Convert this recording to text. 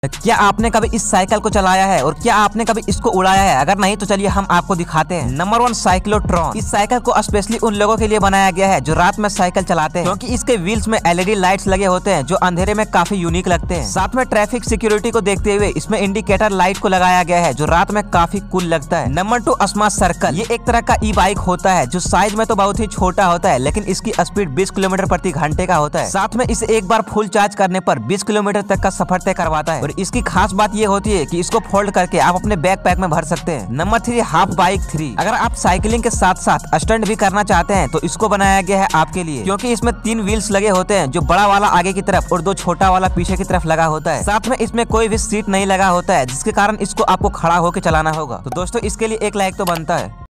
क्या आपने कभी इस साइकिल को चलाया है और क्या आपने कभी इसको उड़ाया है? अगर नहीं तो चलिए हम आपको दिखाते हैं। Number 1, cyclotron. इस साइकिल को स्पेशली उन लोगों के लिए बनाया गया है जो रात में साइकिल चलाते हैं, क्योंकि इसके व्हील्स में एलईडी लाइट्स लगे होते हैं जो अंधेरे में काफी यूनिक लगते हैं। साथ में ट्रैफिक सिक्योरिटी को देखते हुए इसमें इंडिकेटर लाइट को लगाया गया है जो रात में काफी कूल लगता है। Number 2, smart circle. ये एक तरह का ई बाइक होता है जो साइज में तो बहुत ही छोटा होता है, लेकिन इसकी स्पीड 20 किलोमीटर प्रति घंटे का होता है। साथ में इसे एक बार फुल चार्ज करने पर 20 किलोमीटर तक का सफर तय करवाता है। और इसकी खास बात ये होती है कि इसको फोल्ड करके आप अपने बैक पैक में भर सकते हैं। Number 3, half bike 3। अगर आप साइकिलिंग के साथ साथ स्टंट भी करना चाहते हैं तो इसको बनाया गया है आपके लिए, क्योंकि इसमें 3 व्हील्स लगे होते हैं, जो बड़ा वाला आगे की तरफ और 2 छोटा वाला पीछे की तरफ लगा होता है। साथ में इसमें कोई भी सीट नहीं लगा होता है, जिसके कारण इसको आपको खड़ा होकर चलाना होगा। तो दोस्तों इसके लिए एक लाइक तो बनता है।